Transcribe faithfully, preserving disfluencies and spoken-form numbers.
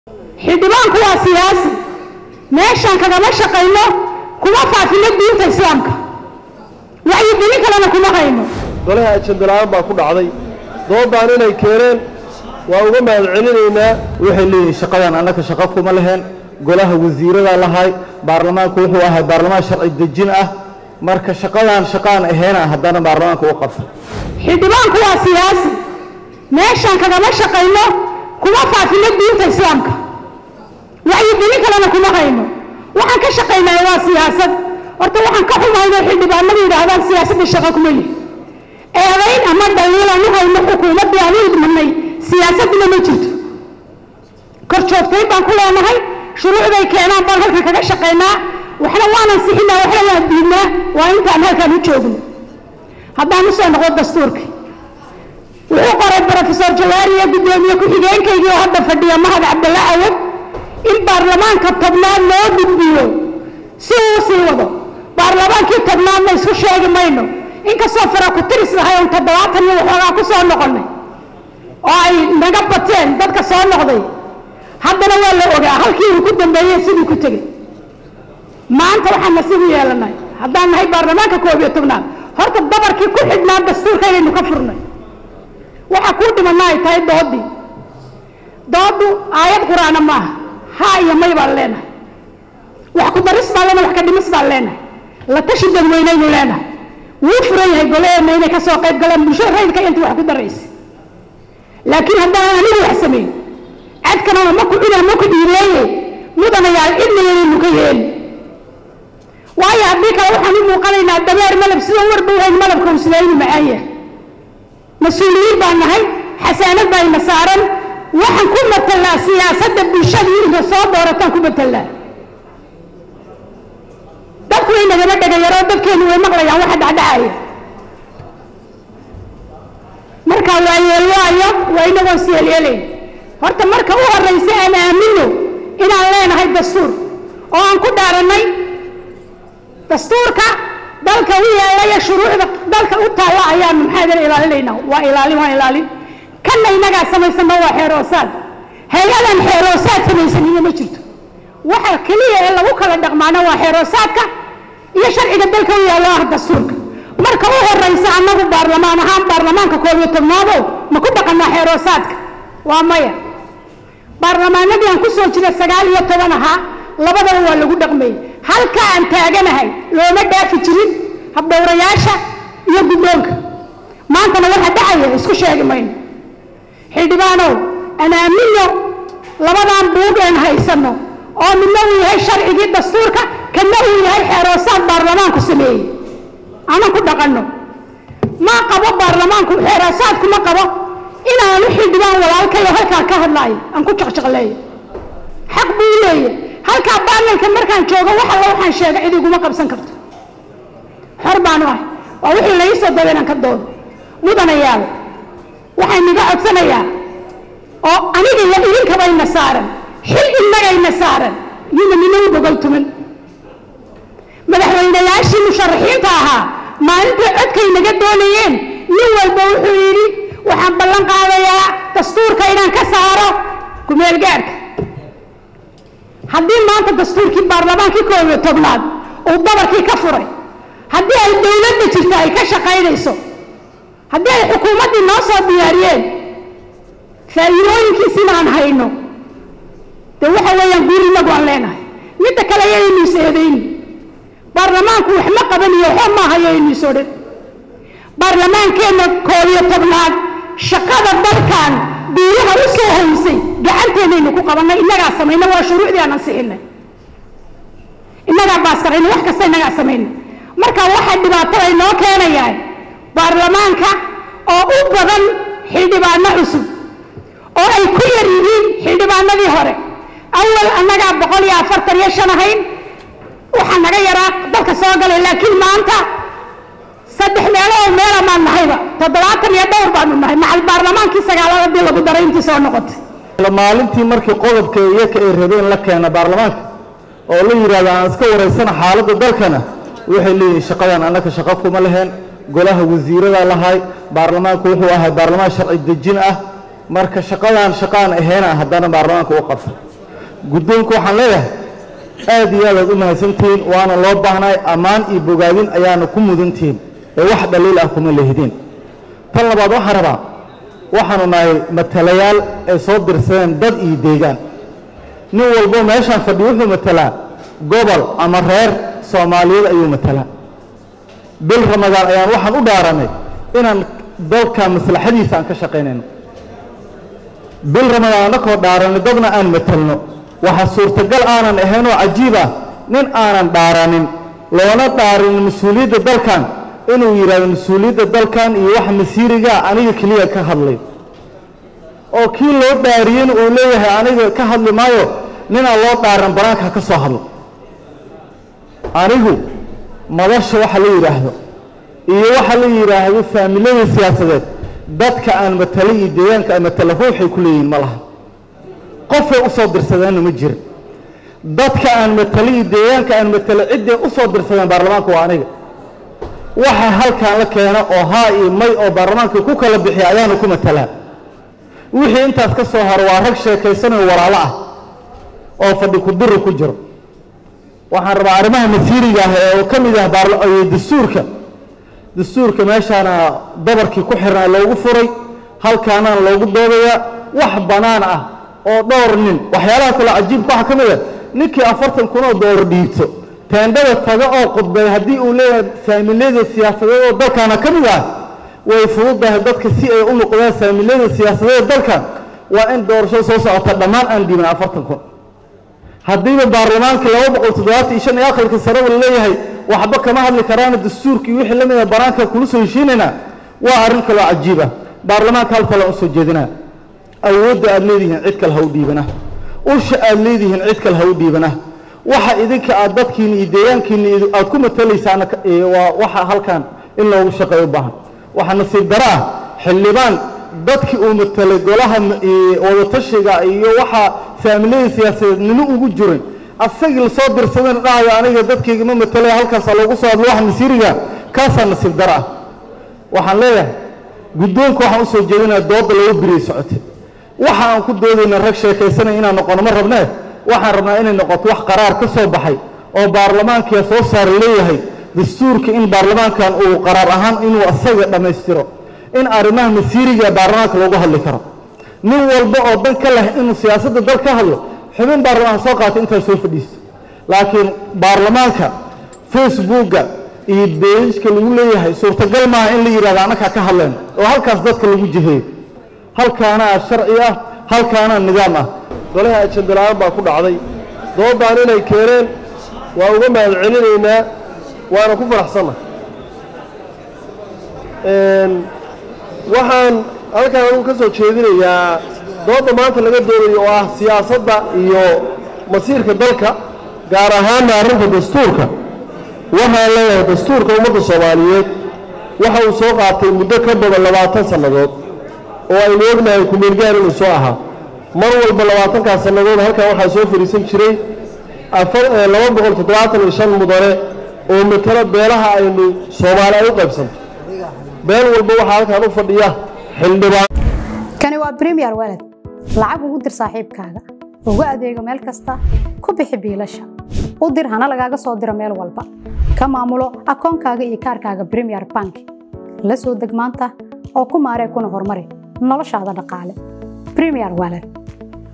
xildhibaanku waa siyaasi meeshan kagama shaqayno kuma faafino diinta islaamka waxay diin kalena kuma hayno golaha ajandalaaan baa ku dhacday doobaan inay keeneen waa uga mahad celinaynaa waxay leeyihiin shaqadan annaka shaqo kuma leheen golaha wasiirada lahay baarlamaanku wuxuu ahaa baarlamaan sharci dejin ah marka shaqadan shaqaan aheena haddana baarlamaanka u qabto xildhibaanku waa siyaasi meeshan kagama shaqayno kuma faafino diinta islaamka waxay diin kalena kuma hayno waxaan ka shaqaynaa waa siyaasad horta waxaan ka xumaynaa xildhibaanadu yiraahdaan siyaasadda shaqo kuma leh eedayn ama dhaliilaan u hayno xukuumadda aan u idmanay siyaasadna ma jirto kor joogtay baan ku leenahay shuruucday keenaan baan halkan kaga shaqaynaa waxna waanan sixinaa waxna waan diidnaa waa intaan halkan u joogno haddaan u soo noqdo dastuurka wuxuu qoray professor jawaariye gudoomiye ku-xigeenkaygii oo hadda fadhiya mahad cabdalla cawad in baarlamaanka tobnaad loo gudbiyo si uu sii wado baarlamaankii tobnaadna isku sheegi mayno inkastoo fara ku tiris lahay oon toddobaatan iyo waxoogaa ku soo noqonnay oo ay naga bateen dadka soo noqday haddana waa la ogaa halkii uu ku dambeeyey siduu ku tegey maanta waxaan nasiib u yeelanay haddaan nahay baarlamaanka koob iyo tobnaad horta dabarkii ku xidhnaa dastuurka inaynu ka furnay waxaa kuu dhimanna ay tahay doodii doodu aayad qur-aana maaha haa iyo may baan leenahay wax ku daris baan leenahay wax ka dhimis baan leenahay la tashi dadweyneynu leenahay wuu furan yahay goleena inay ka soo qayb galaan bulshada rayidka inta wax ku daraysa laakiin haddaan anigu wax sameyn cadkana ma ku cunaa ma ku dhiireeye mudanayaal cidna inaynu ka yeeli waayo haddii kale waxaan u muuqanaynaa dameer malab sida warba wahayn malabka uu sidaynu macaan yahay mas-uuliyiin baan nahay xasaanad baa ina saaran waxaan ku matalnaa siyaasadda bulshada inta soo doorataan ku matalnaa dadku way nagama dhagayaroo dadkeenu way maqlayaan waxa dhacdhacaya marka waa yeelwaayo waa inagoon siyeelyeelayn horta marka u horraysa aan aamino inaan leenahay dastuur oo aan ku dhaarannay dastuurka dalka u yeelaya shuruucda dalka u taalla ayaan maxaadana ilaalinaynaa waa ilaalin waa ilaalin kanna innagaa samaysano waa xeeroosaad hay-adan xeeroosaad samaysanina ma jirto waxa keliya ee lagu kala dhaqmaana waa xeeroosaadka iyo sharciga dalka u yaallo ah dastuurka marka u horraysa annagu baarlamaan ahaan baarlamaanka koob iyo tobnaado ma ku dhaqannaa xeeroosaadka waa maya baarlamaanadii aan ku soo jira sagaal iyo toban ahaa labadaba waa lagu dhaqmayay halka aan taaganahay looma dhaafi jirin habdhowrayaasha iyo guddoonka maantana waxa dhacaya isku sheegi mayno xildhibaanow aan aamino labadan buug een haysano oo midna uu yahay sharcigii dastuurka kana uu yahay xeeroosaad baarlamaanku sameeyey aanan ku dhaqanno ma qabo baarlamaanku xeeroosaadku ma qabo inaanu xildhibaan walaalkayo halkaa ka hadlaayo aan ku jaqjaqleeyo xaq buu leeyahay halkaa baarlanka markaan joogo wax alla waxaan sheegay cid iguma qabsan karto xor baanu ahay waa wixii laii soo daba inaan ka doodo mudanayaal waxaan iga codsanayaa oo aniga iyo idinkabayna saaran xil innagayna saaran yuna nina u bogol tuman madaxweynayaashii musharaxiinta ahaa maalintii codkay naga doonayeen nin walba wuxuu yidhi waxaan ballan qaadayaa dastuurka inaan ka saaro kumeel gaarka haddii maanta dastuurkii baarlamaankii koob iyo tobnaad uu dabarkii ka furay haddii ay dowladda jirta ay ka shaqaynayso haddii ay xukuumaddii noo soo diyaariyeen faa'iidooyinkiisina aan hayno dee waxa weeyaan guur inagu aan leenahay midda kale ayaynu is eedayni baarlamaanku wax ma qabaniyo waxba ma hayaynu is odhan baarlamaankeenna koob iyo tobnaad shaqada dalkan duulaha u soo haysay gacanteennaynu ku qabannay innagaa samayna waa shuruucdii aan ansixinay innagaa baasarayna wax kasta innagaa samayna marka waxaa dhibaatada inoo keenayaa baarlamaanka oo u badan xildhibaano cusub oo ay ku yar yihiin xildhibaanadii hore awal annagaa boqol iyo afartan iyo shan ahayn waxaa naga yaraa dalka soo galay laakiin maanta saddex meelo oo meela maan nahayba toddobaatan iyo dhowr baanu nahay macal baarlamaankii sagaalaad haddii lagu daray intii soo noqotay maalintii markii qodobka iyaka ay rabeen la keena baarlamaanka oo la yidhaahdo aan iska waraysana xaaladda dalkana waxay leeyihiin shaqadan annaka shaqo kuma leheen golaha wasiirada lahay baarlamaanku wuxuu ahaa baarlamaan sharci dejin ah marka shaqadan shaqaan aheena haddana baarlamaanka u qabto guddoonku waxaan leeyahay aad iyo aad u mahadsantihiin waana loo baahnay ammaan iyo bogaadin ayaana ku mudantihiin ee wax dhaliil ah kuma leeyihiin tan labaad waxaan rabaa waxaanu nahay matalayaal ay soo dirsadeen dad iyo deegaan nin walbo meeshaan fadhiyo wuxuu matalaa gobol ama reer Soomaaliyeed ayuu matalaa bil Ramadaan ayaan waxaan u dhaaranay inaan dalka maslaxadiisa aan ka shaqeynayno bil Ramadaan ka dhaaranay dadna aan matalno waxa suurtagal aanan ahayn oo cajiib ah nin aanan dhaaranin loona dhaarin mas'uuliyadda dalkan inuu yiraahdo mas'uuliyadda dalkan iyo wax masiiriga aniga kaliya ka hadlay oo kii loo dhaariyay uu leeyahay aniga ka hadli maayo nin aan loo dhaaran baraanka ka soo hadlo anigu madasha waxa la yiraahdo iyo waxa la yiraahdo faamilada siyaasadeed dadka aan matalay iyo deegaanka aan matalay ruuxay ku leeyihiin malaha qofay u soo dirsadeen ma jiro dadka aan matalay iyo deegaanka aan matalay cidday u soo dirsadeen baarlamaanka waa aniga waxa halkaan la keeno oo haa iyo may oo baarlamaanka ku kala bixiya ayaanu ku matalaa wixii intaas ka soo haro waa rag sheekaysan oo walaalo ah oo fadhi ku dir ku jiro waxaan rabaa arrimaha masiiriga ah oo kamid ah baarlamaanka dastuurka dastuurka meeshaana dabarkii ku xirnaa loogu furay halkaana loogu doodaya wax banaan ah oo dhowr nin waxyaalaha kala cajiib waxa kamid ah ninkii afartan kun oo doolar dhiibto teendada taga oo qodbay hadii uu leeyahay faamilada siyaasadeed oo dalkana kamid ah way fududahay dadka si ay u noqdaan faamilada siyaasadeed dalkan waa in doorasho soo socota dhamaan aan dhiibin afartan kun hadii baarlamaanka laba boqol toddobaatan iyo shan ee aqalka sare uu leeyahay waxba kama hadli karaan dastuurkii wixii la mid ah baraanka kula soo heshiinayna waa arrin kale cajiib ah baarlamaanka hal kale u soo jeedina awoodda aad leedihiin cid kale ha u dhiibana usha aad leedihiin cid kale ha u dhiibana waxa idinka aad dadkiina iyo deegaankiina aad ku matalaysaan waa waxa halkan in loogu shaqeeyo baahan waxa nasiib daraa xildhibaan dadkii uu matalay golaha wada tashiga iyo waxa faamilada siyaasadeed ninu ugu jiray asagii soo dirsadeen dhaayo aniga dadkayga ma matalay halkaas loogu soo hadlo wax masiiriga kaasa nasiib daraa waxaan leeyahay guddoonka waxaan u soo jeedinaa dooda lagu biray socotay waxa aan ku doodayna rag sheekaysanay inaan noqono ma rabnaa waxaan rabnaa inay noqoto wax qaraar ka soo baxay oo baarlamaanka soo saar leeyahay dastuurka in baarlamaankan uu qaraar ahaan inuu asaga dhameystiro in arrimaha masiiriga baarlamaanka lagu hadli karo nin walba oo dan ka leh inuu siyaasadda dal ka hadlo xubin baarlamaanka soo qaatay inta soo fadhiisto laakiin baarlamaanka facebooka iyo page-ka lagu leeyahay suurtagal ma in la yiraahdo anaka ka hadleen oo halkaas dadka lagu jiheeyo halkaana sharci ah halkaana nidaam ah golaha ajandalaaan baa ku dhacday doodaan inay keeneen waa uga mahad celinaynaa waana ku faraxsanahay een waxaan halkaan uu ka soo jeedinayaa dooda maanta laga doonayo oo ah siyaasadda iyo masiirka dalka gaar ahaan arrinta dastuurka waxaa leeyahay dastuurka ummadda Soomaaliyeed waxa uu soo qaatay muddo ka badan labaatan sanadood oo ay leedahay ku meel gaar inuu soo ahaa mar walba labaatan ka sanadood halka waxa soo fariisan jiray afar laba boqol toddobaatan iyo shan mudane oo matala beelaha aynu Soomaaliya u qaybsanto beel walba waxa halkaan u fadhiya xildhibaan kani waa Premier Wallet lacag ugu dir saaxiibkaaga ugu adeego meel kasta ku bixi biilasha u dir hana lagaaga soo diro meel walba ka maamulo akoonkaaga iyo kaarkaaga Premier Bank la soo deg maanta oo ku maaree kuna horumari noloshaada dhaqaale Premier Wallet